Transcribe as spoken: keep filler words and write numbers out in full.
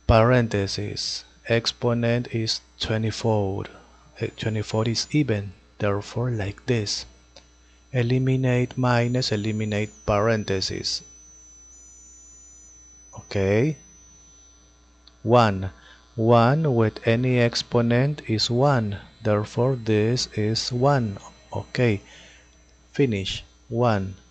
Parenthesis. Exponent is twenty-four. twenty-four is even, therefore like this. Eliminate minus, eliminate parenthesis. Okay. one. one with any exponent is one. Therefore this is one. Okay. Finish. one.